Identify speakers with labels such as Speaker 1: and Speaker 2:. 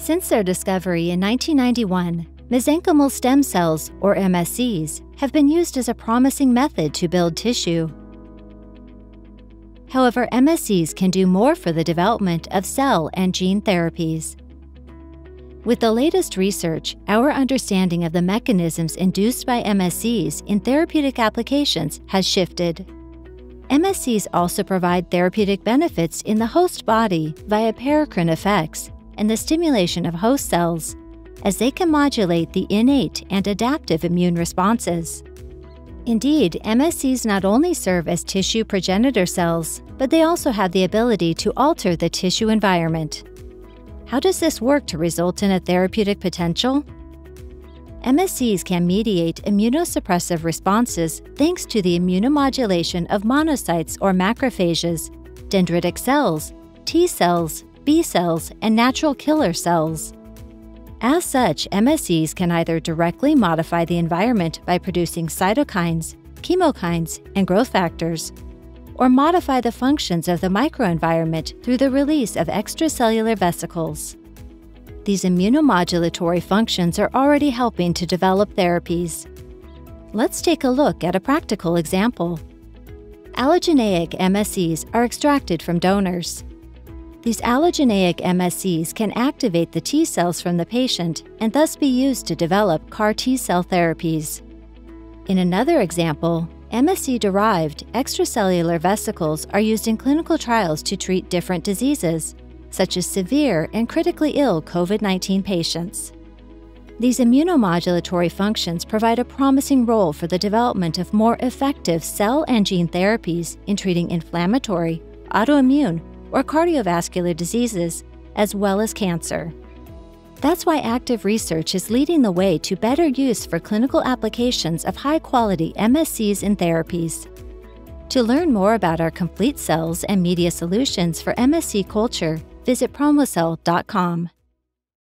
Speaker 1: Since their discovery in 1991, mesenchymal stem cells, or MSCs, have been used as a promising method to build tissue. However, MSCs can do more for the development of cell and gene therapies. With the latest research, our understanding of the mechanisms induced by MSCs in therapeutic applications has shifted. MSCs also provide therapeutic benefits in the host body via paracrine effects and the stimulation of host cells, as they can modulate the innate and adaptive immune responses. Indeed, MSCs not only serve as tissue progenitor cells, but they also have the ability to alter the tissue environment. How does this work to result in a therapeutic potential? MSCs can mediate immunosuppressive responses thanks to the immunomodulation of monocytes or macrophages, dendritic cells, T cells, B cells, and natural killer cells. As such, MSCs can either directly modify the environment by producing cytokines, chemokines, and growth factors, or modify the functions of the microenvironment through the release of extracellular vesicles. These immunomodulatory functions are already helping to develop therapies. Let's take a look at a practical example. Allogeneic MSCs are extracted from donors. These allogeneic MSCs can activate the T cells from the patient and thus be used to develop CAR T-cell therapies. In another example, MSC-derived extracellular vesicles are used in clinical trials to treat different diseases, such as severe and critically ill COVID-19 patients. These immunomodulatory functions provide a promising role for the development of more effective cell and gene therapies in treating inflammatory, autoimmune, or cardiovascular diseases, as well as cancer. That's why active research is leading the way to better use for clinical applications of high-quality MSCs in therapies. To learn more about our complete cells and media solutions for MSC culture, visit PromoCell.com.